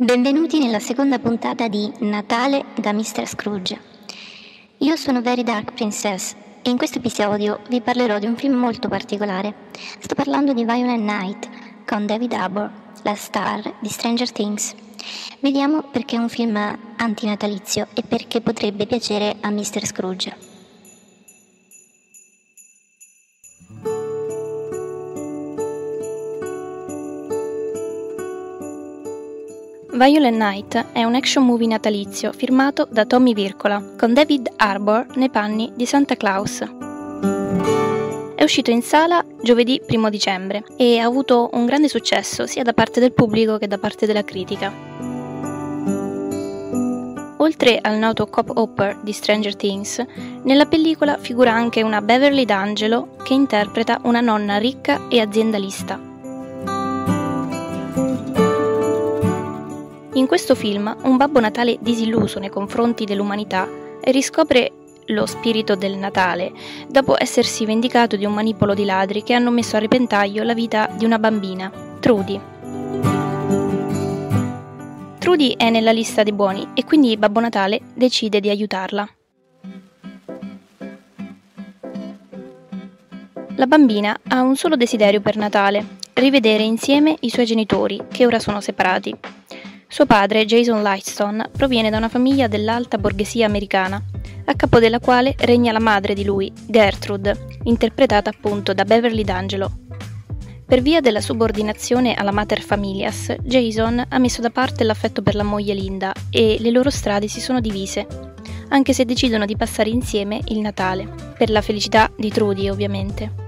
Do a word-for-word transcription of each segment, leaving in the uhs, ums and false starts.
Benvenuti nella seconda puntata di Natale da mister Scrooge. Io sono Very Dark Princess e in questo episodio vi parlerò di un film molto particolare. Sto parlando di Violent Night con David Harbour, la star di Stranger Things. Vediamo perché è un film antinatalizio e perché potrebbe piacere a mister Scrooge. Violent Night è un action movie natalizio firmato da Tommy Wirkola, con David Harbour nei panni di Santa Claus. È uscito in sala giovedì primo dicembre e ha avuto un grande successo sia da parte del pubblico che da parte della critica. Oltre al noto Cop Hopper di Stranger Things, nella pellicola figura anche una Beverly D'Angelo che interpreta una nonna ricca e aziendalista. In questo film, un Babbo Natale disilluso nei confronti dell'umanità riscopre lo spirito del Natale dopo essersi vendicato di un manipolo di ladri che hanno messo a repentaglio la vita di una bambina, Trudy. Trudy è nella lista dei buoni e quindi Babbo Natale decide di aiutarla. La bambina ha un solo desiderio per Natale: rivedere insieme i suoi genitori, che ora sono separati. Suo padre, Jason Lightstone, proviene da una famiglia dell'alta borghesia americana, a capo della quale regna la madre di lui, Gertrude, interpretata appunto da Beverly D'Angelo. Per via della subordinazione alla mater familias, Jason ha messo da parte l'affetto per la moglie Linda e le loro strade si sono divise, anche se decidono di passare insieme il Natale, per la felicità di Trudy ovviamente.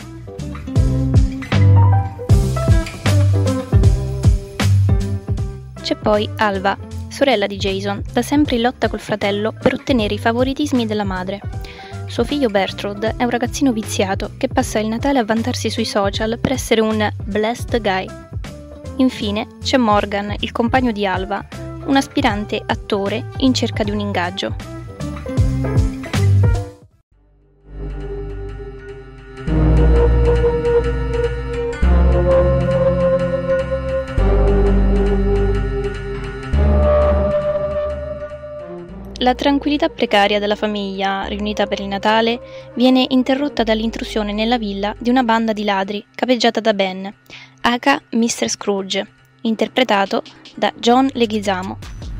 C'è poi Alva, sorella di Jason, da sempre in lotta col fratello per ottenere i favoritismi della madre. Suo figlio Bertrude è un ragazzino viziato che passa il Natale a vantarsi sui social per essere un blessed guy. Infine c'è Morgan, il compagno di Alva, un aspirante attore in cerca di un ingaggio. La tranquillità precaria della famiglia, riunita per il Natale, viene interrotta dall'intrusione nella villa di una banda di ladri capeggiata da Ben, aka mister Scrooge, interpretato da John Leguizamo.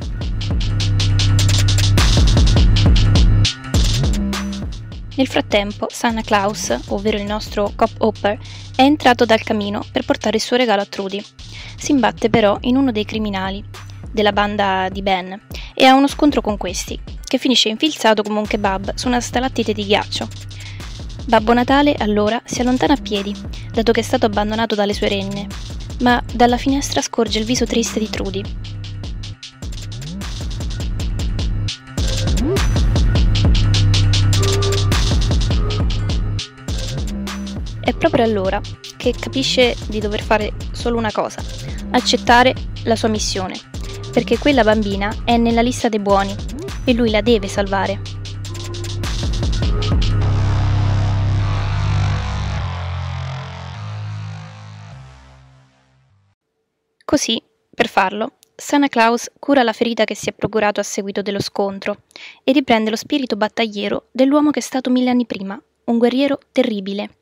Nel frattempo, Santa Claus, ovvero il nostro Cop Hopper, è entrato dal camino per portare il suo regalo a Trudy. Si imbatte però in uno dei criminali della banda di Ben e ha uno scontro con questi, che finisce infilzato come un kebab su una stalattite di ghiaccio. Babbo Natale allora si allontana a piedi, dato che è stato abbandonato dalle sue renne, ma dalla finestra scorge il viso triste di Trudy. È proprio allora che capisce di dover fare solo una cosa: accettare la sua missione, perché quella bambina è nella lista dei buoni e lui la deve salvare. Così, per farlo, Santa Claus cura la ferita che si è procurato a seguito dello scontro e riprende lo spirito battagliero dell'uomo che è stato mille anni prima, un guerriero terribile.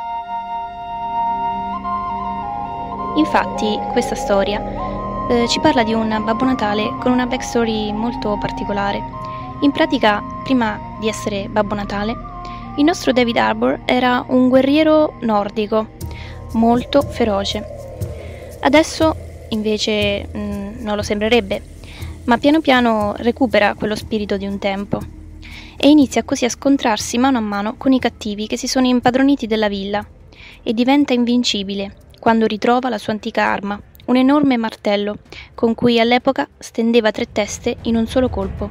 Infatti, questa storia Eh, ci parla di un Babbo Natale con una backstory molto particolare. In pratica, prima di essere Babbo Natale, il nostro David Harbour era un guerriero nordico, molto feroce. Adesso, invece, mh, non lo sembrerebbe, ma piano piano recupera quello spirito di un tempo e inizia così a scontrarsi mano a mano con i cattivi che si sono impadroniti della villa e diventa invincibile quando ritrova la sua antica arma, un enorme martello, con cui all'epoca stendeva tre teste in un solo colpo.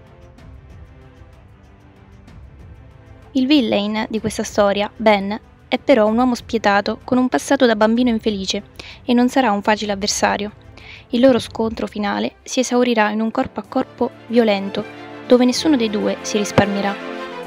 Il villain di questa storia, Ben, è però un uomo spietato con un passato da bambino infelice e non sarà un facile avversario. Il loro scontro finale si esaurirà in un corpo a corpo violento, dove nessuno dei due si risparmierà.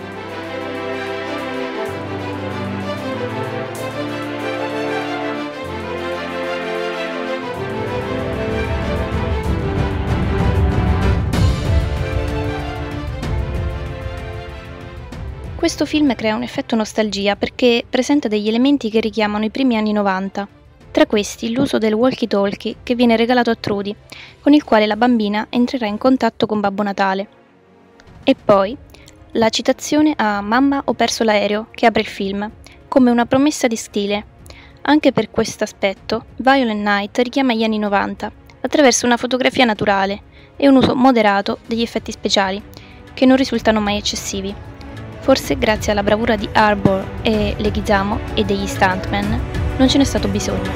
Questo film crea un effetto nostalgia perché presenta degli elementi che richiamano i primi anni novanta. Tra questi l'uso del walkie-talkie che viene regalato a Trudy, con il quale la bambina entrerà in contatto con Babbo Natale. E poi la citazione a "Mamma, ho perso l'aereo" che apre il film, come una promessa di stile. Anche per questo aspetto, Violent Night richiama gli anni novanta, attraverso una fotografia naturale e un uso moderato degli effetti speciali, che non risultano mai eccessivi. Forse grazie alla bravura di Harbour e Leguizamo e degli stuntman non ce n'è stato bisogno.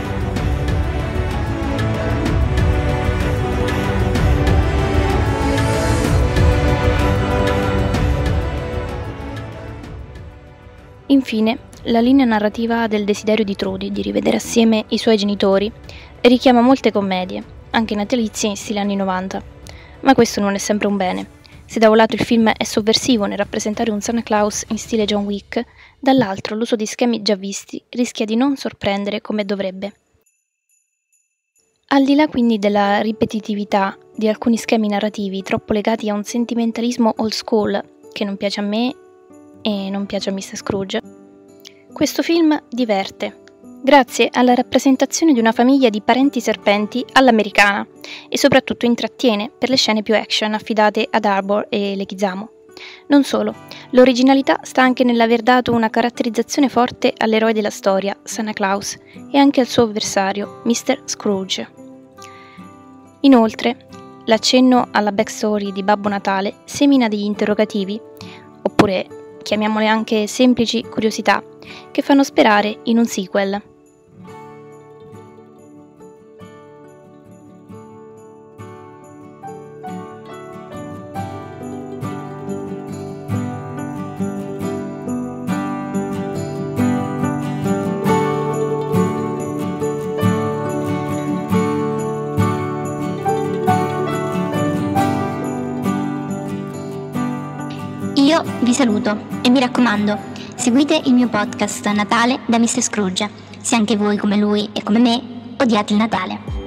Infine, la linea narrativa del desiderio di Trudy di rivedere assieme i suoi genitori richiama molte commedie, anche natalizie in stile anni novanta, ma questo non è sempre un bene. Se da un lato il film è sovversivo nel rappresentare un Santa Claus in stile John Wick, dall'altro l'uso di schemi già visti rischia di non sorprendere come dovrebbe. Al di là quindi della ripetitività di alcuni schemi narrativi troppo legati a un sentimentalismo old school che non piace a me e non piace a mister Scrooge, questo film diverte, grazie alla rappresentazione di una famiglia di parenti serpenti all'americana e soprattutto intrattiene per le scene più action affidate ad Harbour e Leguizamo. Non solo, l'originalità sta anche nell'aver dato una caratterizzazione forte all'eroe della storia, Santa Claus, e anche al suo avversario, mister Scrooge. Inoltre, l'accenno alla backstory di Babbo Natale semina degli interrogativi, oppure chiamiamole anche semplici curiosità, che fanno sperare in un sequel. Io vi saluto e mi raccomando, seguite il mio podcast Natale da mister Scrooge, se anche voi come lui e come me odiate il Natale.